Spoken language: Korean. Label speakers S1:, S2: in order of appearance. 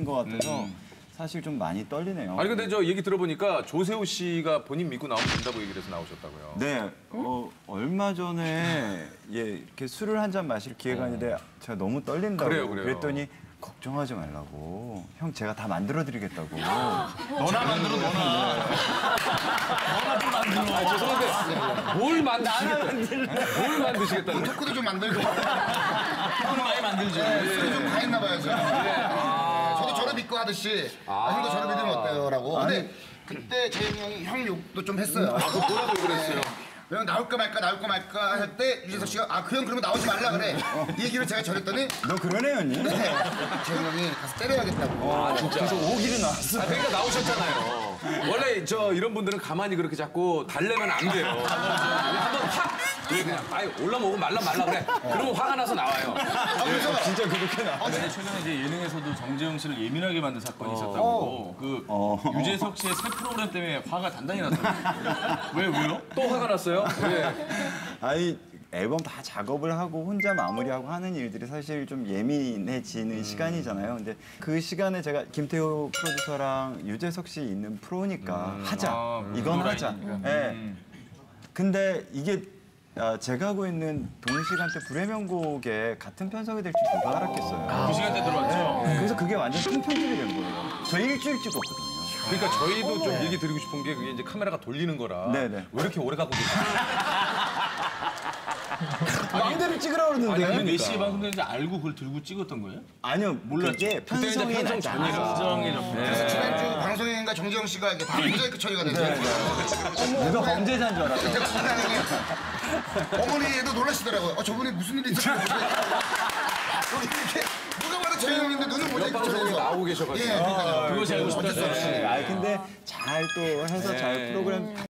S1: 것 같아서 사실 좀 많이 떨리네요.
S2: 아니 근데 저 얘기 들어보니까 조세호 씨가 본인 믿고 나오면 된다고 얘기를 해서 나오셨다고요.
S1: 네, 얼마 전에 이렇게 술을 한 잔 마실 기회가 있는데 제가 너무 떨린다고
S2: 그래요.
S1: 그랬더니 걱정하지 말라고. 형 제가 다 만들어드리겠다고.
S3: 너나 만들어, 너나. 너나 좀 만들어.
S2: 아, 죄송한데 뭘 만드시겠다는 거예요?
S4: 토크도 좀 만들고.
S3: 형은 많이 만들죠.
S4: 술이 좀 다 했나 봐요, 제가. 저도 저를 믿고 하듯이 형도 저를 믿으면 어때요? 라고. 근데 그때 재현이 형이 형 욕도 좀 했어요.
S2: 그 뭐라고 그랬어요?
S4: 형 나올까 말까 할 때 유재석 씨가 그 형 그러면 나오지 말라 그래. 이 얘기를 제가 전했더니
S1: 너 그러네, 형님?
S4: 네. 재현이 형이 가서 때려야겠다고.
S2: 아 진짜.
S1: 그래서 오기를 나왔어.
S2: 아, 그러니까 나오셨잖아요. 원래 저 이런 분들은 가만히 그렇게 자꾸 달래면 안 돼요. 한번 확 그냥 올라오고 말라 그래. 그러면 화가 나서 나와요.
S1: 진짜 그렇게 나와.
S3: 근데 최근에 이제 예능에서도 정재영 씨를 예민하게 만든 사건이 있었다고. 유재석 씨의 새 프로그램 때문에 화가 단단히 났다고. 왜요?
S2: 또 화가 났어요? 왜?
S1: 아니 앨범 다 작업을 하고 혼자 마무리하고 하는 일들이 사실 좀 예민해지는 시간이잖아요. 근데 그 시간에 제가 김태호 프로듀서랑 유재석 씨 있는 프로니까 하자. 이건 하자. 네. 근데 이게 제가 하고 있는 동시간대 불의 명곡에 같은 편성이 될 줄 누가 알았겠어요.
S3: 그 시간대 들어왔죠?
S1: 그래서 그게 완전 통편집이 된 거예요. 저 일주일 찍었거든요.
S2: 그러니까 저희도 좀 얘기 드리고 싶은 게 그게 이제 카메라가 돌리는 거라.
S1: 네네.
S2: 왜 이렇게 오래 갖고 계세요?
S1: 마음대로 찍으라고 그러는데.
S3: 몇 시에 방송되는지 알고 그걸 들고 찍었던 거예요?
S1: 아니요, 몰랐죠. 그게 편성이
S2: 편성
S1: 나지
S2: 전이라.
S1: 않아서.
S3: 정이 좀.
S4: 그래서 지난주 방송인가 정재영 씨가 이게 다 모자이크 처리가 됐어요.
S1: 누가 범죄자인 줄 알았어.
S4: 어머니도 놀라시더라고요. 저분이 무슨 일이 있었어요? 이렇게 누가 봐도 재영 형인데 눈을 모자이크
S2: 방송에
S4: 처리해서.
S2: 나오고 계셔가지고.
S4: 예, 그러니까요.
S3: 그것이 알고 싶다.
S4: 어쩔 수 없이.
S1: 근데 잘 또 해서 잘 프로그램